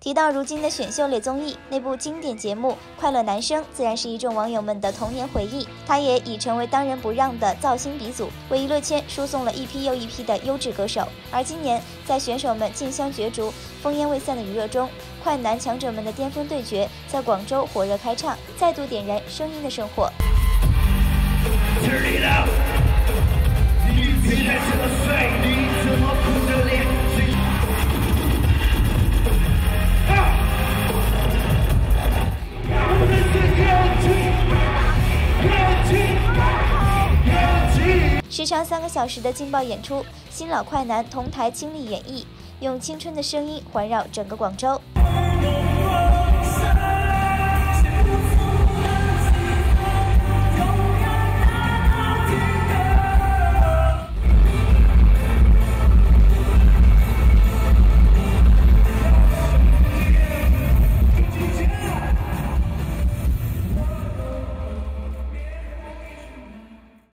提到如今的选秀类综艺，那部经典节目《快乐男声》自然是一众网友们的童年回忆。他也已成为当仁不让的造星鼻祖，为娱乐圈输送了一批又一批的优质歌手。而今年，在选手们竞相角逐、烽烟未散的娱乐中，快男强者们的巅峰对决在广州火热开唱，再度点燃声音的圣火。时长3个小时的劲爆演出，新老快男同台倾力演绎，用青春的声音环绕整个广州。